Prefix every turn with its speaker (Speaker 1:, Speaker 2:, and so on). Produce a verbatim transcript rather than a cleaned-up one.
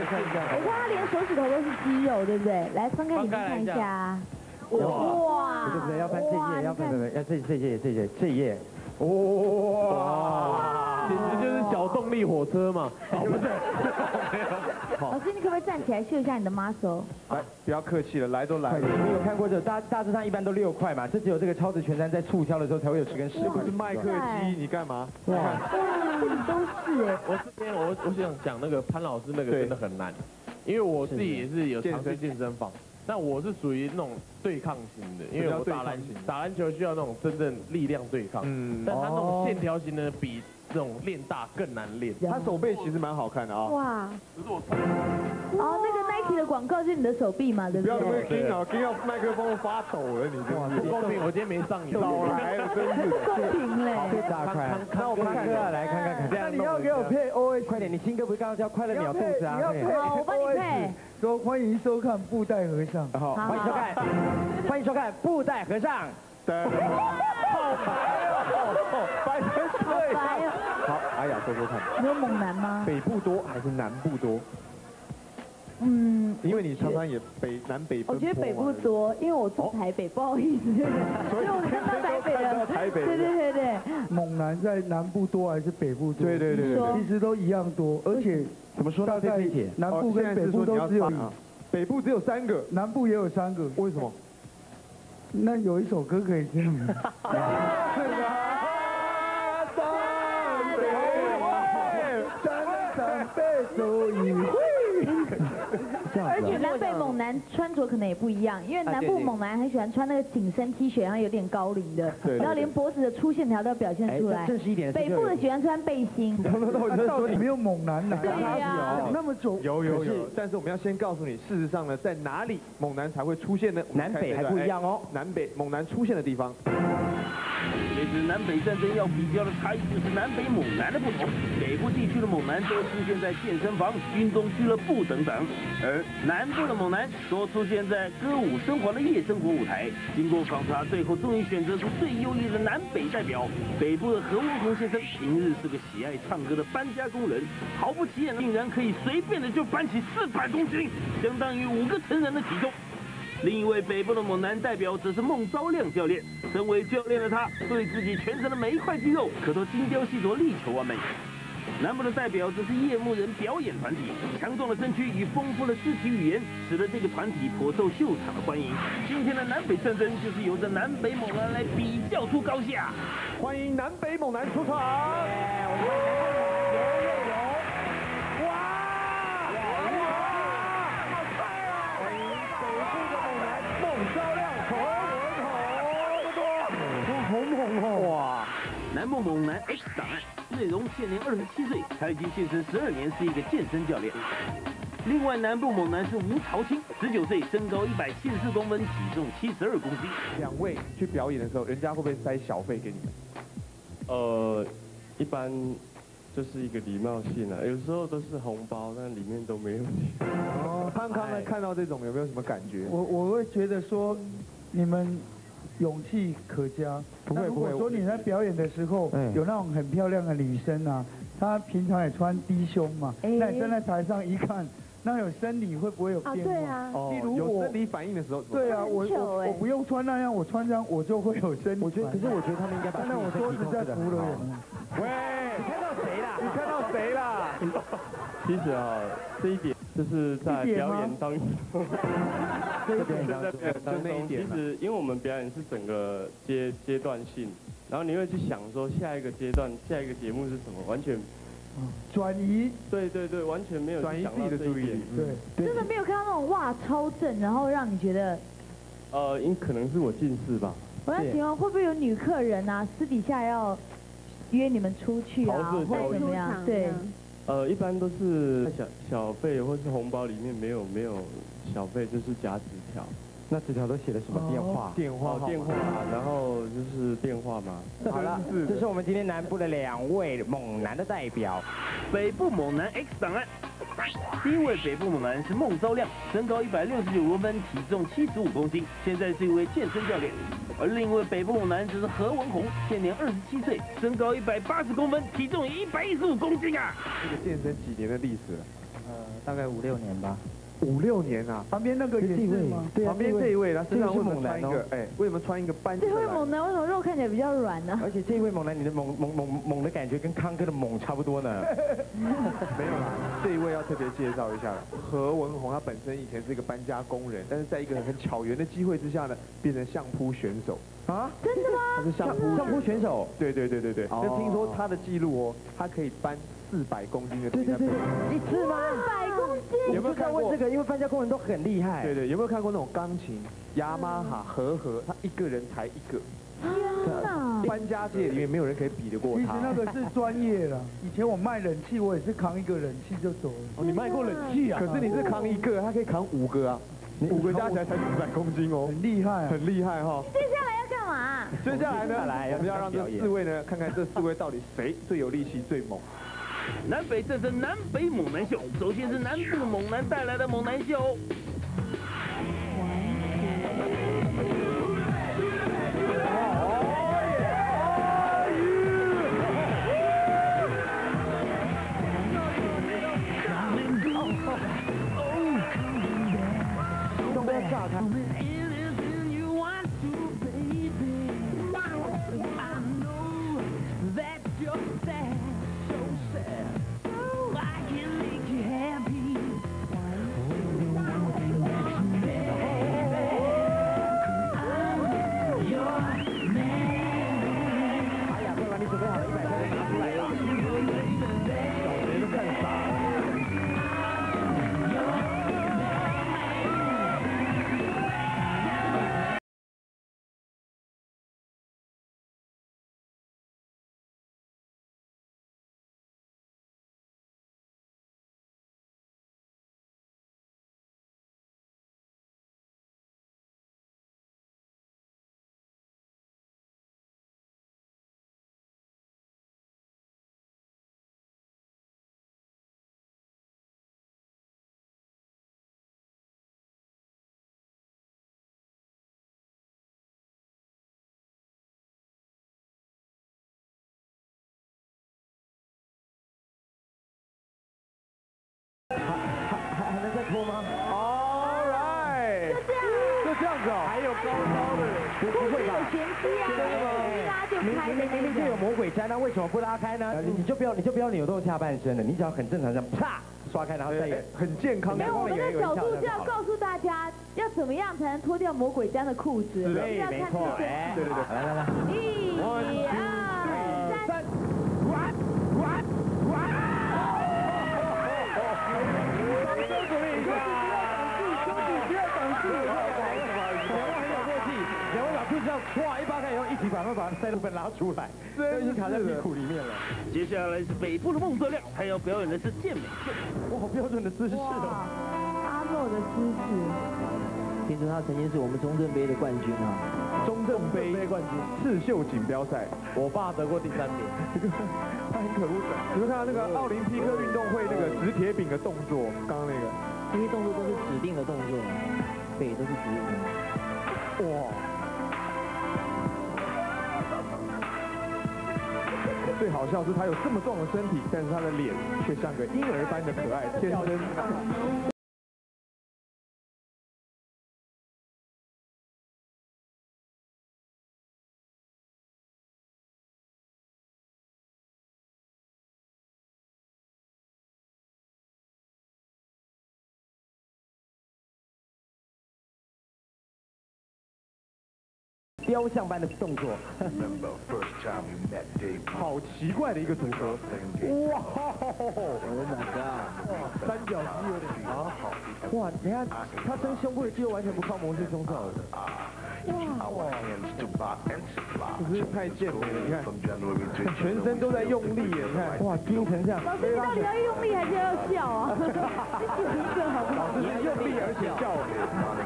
Speaker 1: 看一下。
Speaker 2: 我看他连手指头都是肌肉，对不对？来翻开里面看一下。哇！
Speaker 1: 对不对？要翻这页，要翻要这这页这页这页。哇！简直就是小动力火车嘛！不是，
Speaker 2: 老师，你可不可以站起来秀一下你的 muscle？
Speaker 3: 来，不要客气了，来都来了。
Speaker 1: 你有看过这大大致上一般都六块嘛？这只有这个超值全餐在促销的时候才会有十根十块。
Speaker 3: 不是麦克鸡，你干嘛？
Speaker 2: 哇，这里都是哎。
Speaker 4: 我这边我我想讲那个潘老师那个真的很难，因为我自己也是有尝试健身房。但我是属于那种对抗型的，因为我打篮打篮球需要那种真正力量对抗。嗯，但他那种线条型的比这种练大更难练。
Speaker 3: 他手背其实蛮好看的啊。
Speaker 2: 哇！哦，那个 Nike 的广告是你的手臂嘛，对不对？
Speaker 3: 不要那么惊啊，惊到麦克风发抖了，你
Speaker 4: 哇，不公平！我今天没上瘾。
Speaker 3: 老来了，真是
Speaker 2: 不公平嘞。
Speaker 1: 最大块。那我们看歌来看看看。
Speaker 5: 那你要给我配 O H，
Speaker 1: 快点！你新歌不是刚刚叫《快乐秒肚子》啊？
Speaker 2: 好，我帮你配。
Speaker 5: 说欢迎收看布袋和尚。
Speaker 1: 好，欢迎收看，欢迎收看布袋和尚。
Speaker 3: 好白哦，白成这样。好，阿雅说说看。
Speaker 2: 你有猛男吗？
Speaker 3: 北部多还是南部多？
Speaker 2: 嗯，
Speaker 3: 因为你常常也北南北奔波嘛。
Speaker 2: 我觉得北部多，因为我住台北，不好意思，所以我看到台北了。
Speaker 3: 台北。
Speaker 2: 对对对对。
Speaker 5: 猛男在南部多还是北部多？
Speaker 3: 对对对对，
Speaker 5: 其实都一样多，而且
Speaker 1: 怎么说？大概
Speaker 5: 南部跟北部都只有，
Speaker 3: 北部只有三个，
Speaker 5: 南部也有三个。
Speaker 3: 为什么？
Speaker 5: 那有一首歌可以这样。
Speaker 2: 而且南北猛男穿着可能也不一样，因为南部猛男很喜欢穿那个紧身 T 恤，然后有点高领的，然后连脖子的粗线条都表现出来。
Speaker 1: 正式一点。
Speaker 2: 北部的喜欢穿背心。
Speaker 5: 到底没有猛男哪？
Speaker 2: 对呀，
Speaker 5: 那么久
Speaker 3: 有有有，但是我们要先告诉你，事实上呢，在哪里猛男才会出现呢？
Speaker 1: 南北还不一样哦。
Speaker 3: 南北猛男出现的地方。
Speaker 6: 这次南北战争要比较的差异就是南北猛男的不同。北部地区的猛男多出现在健身房、运动俱乐部等等，而南部的猛男多出现在歌舞升华的夜生活舞台。经过访查，最后终于选择出最优异的南北代表。北部的何文宏先生平日是个喜爱唱歌的搬家工人，毫不起眼，竟然可以随便的就搬起四百公斤，相当于五个成人的体重。另一位北部的猛男代表则是孟昭亮教练。身为教练的他，对自己全身的每一块肌肉可都精雕细琢，力求完美。南部的代表则是夜幕人表演团体，强壮的身躯与丰富的肢体语言，使得这个团体颇受秀场的欢迎。今天的南北战争就是由着南北猛男来比较出高下。
Speaker 3: 欢迎南北猛男出场。
Speaker 6: 哇！南部猛男 X 档案，内容现年二十七岁，他已经健身十二年，是一个健身教练。另外，南部猛男是吴朝清，十九岁，身高一百七十四公分，体重七十二公斤。
Speaker 3: 两位去表演的时候，人家会不会塞小费给你们？
Speaker 7: 呃，一般就是一个礼貌性啊，有时候都是红包，但里面都没有钱。
Speaker 3: 哦，康康呢？看到这种有没有什么感觉？
Speaker 5: 我我会觉得说，你们勇气可嘉。
Speaker 3: 不会不会。
Speaker 5: 如果说你在表演的时候，有那种很漂亮的女生啊，她平常也穿低胸嘛，那你站在台上一看，那有生理会不会有变化？
Speaker 2: 对啊。
Speaker 5: 例如
Speaker 3: 有生理反应的时候。
Speaker 5: 对啊，我我我不用穿那样，我穿这样我就会有生理。
Speaker 1: 我觉得，可是我觉得他们应该把
Speaker 5: 那我说实在服了人。
Speaker 3: 喂，
Speaker 1: 你看到谁啦？
Speaker 3: 你看到谁啦？
Speaker 7: 其实啊，这一点就是在表演当中，
Speaker 1: 这一点
Speaker 7: 在表演当中，其实因为我们表演是整个阶阶段性，然后你会去想说下一个阶段、下一个节目是什么，完全
Speaker 5: 转移。
Speaker 7: 对对对，完全没有
Speaker 3: 转移自己的注意力。
Speaker 5: 对，
Speaker 2: 真的没有看到那种哇超正，然后让你觉得，
Speaker 7: 呃，因可能是我近视吧。
Speaker 2: 我要请问会不会有女客人啊，私底下要约你们出去啊，或者怎么样？对。
Speaker 7: 呃，一般都是小小费或是红包里面没有没有小费，就是夹纸条。
Speaker 1: 那纸条都写了什么电话？
Speaker 3: 电话
Speaker 7: 电话，然后就是电话嘛。
Speaker 1: 好了，这是我们今天南部的两位猛男的代表。
Speaker 6: 北部猛男 X 档案。第一位北部猛男是孟昭亮，身高一百六十九公分，体重七十五公斤，现在是一位健身教练。而另一位北部猛男则是何文宏，现年二十七岁，身高一百八十公分，体重也一百一十五公斤啊！
Speaker 3: 这个健身几年的历史了？
Speaker 8: 呃，大概五六年吧。
Speaker 3: 五六年啊，
Speaker 5: 旁边那个也是吗？
Speaker 3: 对，旁边这一位他身上为什么
Speaker 1: 猛男
Speaker 3: 穿一个？哎，为什么穿一个斑？
Speaker 2: 这位猛男为什么肉看起来比较软呢？
Speaker 1: 而且这位猛男，你的猛猛猛猛的感觉跟康哥的猛差不多呢。
Speaker 3: 没有啦，这一位要特别介绍一下了。何文宏他本身以前是一个搬家工人，但是在一个很巧缘的机会之下呢，变成相扑选手。
Speaker 1: 啊？
Speaker 2: 真的吗？
Speaker 3: 他是相扑
Speaker 1: 相扑选手。
Speaker 3: 对对对对对。那听说他的记录哦，他可以搬四百公斤的东西。对对对，
Speaker 1: 一次吗？
Speaker 2: 四百公斤。
Speaker 1: 有没有看过这个？因为搬家工人都很厉害。
Speaker 3: 对对，有没有看过那种钢琴雅马哈和和，他一个人抬一个。
Speaker 2: 天哪！
Speaker 3: 搬家界里面没有人可以比得过他。
Speaker 5: 其实那个是专业了。以前我卖冷气，我也是扛一个冷气就走了。
Speaker 1: 哦，你卖过冷气啊？
Speaker 3: 可是你是扛一个，他可以扛五个啊，五个加起来才四百公斤哦，
Speaker 5: 很厉害，
Speaker 3: 很厉害哈。
Speaker 2: 接下来要干嘛？
Speaker 3: 接下来呢，我们要让这四位呢，看看这四位到底谁最有力气、最猛。
Speaker 6: 南北战争南北猛男秀，首先是南部的猛男带来的猛男秀。
Speaker 1: 都不要炸开。
Speaker 3: 脱吗 ？All right，
Speaker 2: 就这样，
Speaker 3: 就这样子哦，还有高高的，
Speaker 2: 不不会吧？有玄机啊，一拉就开的那
Speaker 1: 明明就有魔鬼毡，那为什么不拉开呢？你就不要你就不要扭动下半身了，你只要很正常这样啪刷开，然后再
Speaker 3: 很健康。
Speaker 2: 没有，我们的角度是要告诉大家要怎么样才能脱掉魔鬼毡的裤子，
Speaker 1: 对，没错，哎，对对对，来来来，
Speaker 2: 一、二、三，
Speaker 3: 滚滚滚！
Speaker 1: 哇！一扒开以后，一起把它把塞路本拉出来，都已经卡在屁股里面了。
Speaker 6: 接下来是北部的孟泽亮，他要表演的是健美秀。
Speaker 1: 哇，好标准的姿势哦！
Speaker 2: 阿诺的姿势。
Speaker 8: 听说他曾经是我们中正杯的冠军啊，
Speaker 3: 中正杯冠军刺绣锦标赛，
Speaker 4: 我爸得过第三名。
Speaker 3: 他很可恶的。你们看到那个奥林匹克运动会那个掷铁饼的动作，刚刚那个，
Speaker 8: 这些动作都是指定的动作，对，都是指定的。
Speaker 3: 哇！最好笑是他有这么壮的身体，但是他的脸却像个婴儿般的可爱，天真。
Speaker 1: 雕像般的动作，
Speaker 3: 好奇怪的一个组合，哇
Speaker 8: ！Oh my god！
Speaker 3: 三角肌有点啊，好，
Speaker 1: 哇！你看他伸胸部的肌肉完全不靠魔术胸罩的，
Speaker 3: 哇！可是太健美了，你看，全身都在用力耶，你看，
Speaker 1: 哇，盯成这样。
Speaker 2: 老师，你到底要用力还是要笑啊？一个好不好？
Speaker 3: 老师是用力而且笑。